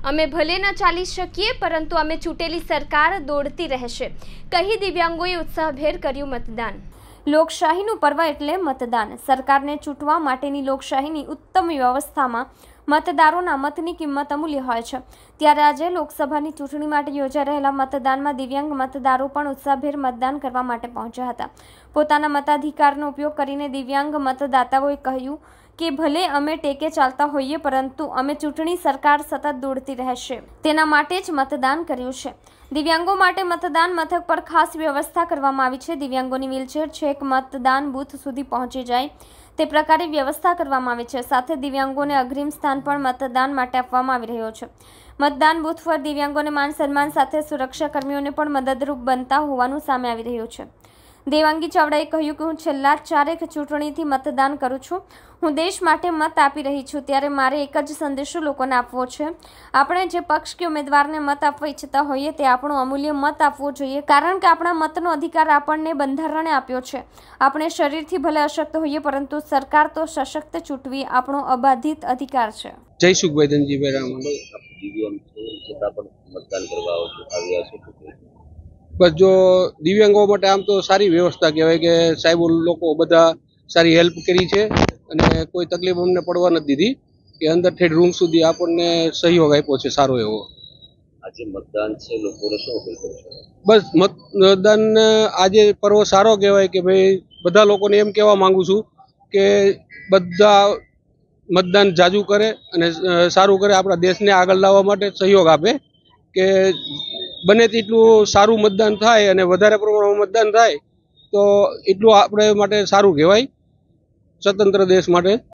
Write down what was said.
અમે ભલે ન ચાલી શકીએ પરંતુ અમે ચૂંટેલી સરકાર દોડતી રહેશે, કહી દિવ્યાંગોએ ઉત્સાહભેર કર્યું મતદાન। લોકશાહીનું પર્વ એટલે મતદાન। સરકારને ચૂંટવા માટેની લોકશાહીની ઉત્તમ વ્યવસ્થામાં મતદારોના મતની કિંમત અમૂલ્ય હોય છે। ત્યારે આજે લોકસભાની ચૂંટણી માટે યોજાઈ રહેલા મતદાનમાં દિવ્યાંગ મતદારો પણ ઉત્સાહભેર મતદાન કરવા માટે પહોંચ્યા હતા। પોતાના મતાધિકારનો ઉપયોગ કરીને દિવ્યાંગ મતદાતાઓએ કહ્યું કે ભલે અમે ટેકે ચાલતા હોઈએ પરંતુ અમે ચૂંટણી સરકાર સતત દોડતી રહેશે તેના માટે જ મતદાન કર્યું છે। દિવ્યાંગો માટે મતદાન મથક પર ખાસ વ્યવસ્થા કરવામાં આવી છે। દિવ્યાંગોની વ્હીલચેર છેક મતદાન બૂથ સુધી પહોંચી જાય તે પ્રકારે વ્યવસ્થા કરવામાં આવી છે। સાથે દિવ્યાંગોને અગ્રિમ સ્થાન પણ મતદાન માટે આપવામાં આવી રહ્યો છે। મતદાન બૂથ પર દિવ્યાંગોને માન સન્માન સાથે સુરક્ષા કર્મીઓને પણ મદદરૂપ બનતા હોવાનું સામે આવી રહ્યું છે। દેવાંગી ચાવડાએ કહ્યું કે હું છેલ્લા 4 ચૂંટણીથી મતદાન કરું છું। હું દેશ માટે મત આપી રહી છું ત્યારે મારે એક જ સંદેશો લોકોને આપવો છે। આપણે જે પક્ષ કે ઉમેદવારને મત આપવા ઈચ્છતા હોઈએ તે આપણો અમૂલ્ય મત આપવો જોઈએ, કારણ કે આપણા મતનો અધિકાર આપણને બંધારણે આપ્યો છે। આપણે શરીરથી ભલે અશક્ત હોઈએ પરંતુ સરકાર તો સશક્ત ચૂંટવી આપણો અબાધિત અધિકાર છે। જય સુખભાઈ ધનજીભાઈ રામ। બસ જો દિવ્યાંગો માટે આમ તો સારી વ્યવસ્થા કહેવાય કે સાહેબો લોકો બધા સારી હેલ્પ કરી છે અને કોઈ તકલીફ અમને પડવા નથી દીધી કે અંદર ઠેઠ રૂમ સુધી આપણને સહયોગ આપ્યો છે સારો એવો। આજે મતદાન છે, લોકોને શું અપીલ કરશો? બસ મતદાન આજે પર્વ સારો કહેવાય કે ભાઈ બધા લોકોને એમ કહેવા માંગુ છું કે બધા મતદાન જાજુ કરે અને સારું કરે, આપણા દેશને આગળ લાવવા માટે સહયોગ આપે કે બને તેટલું સારું મતદાન થાય અને વધારે પ્રમાણમાં મતદાન થાય તો એટલું આપણે માટે સારું કહેવાય સ્વતંત્ર દેશ માટે।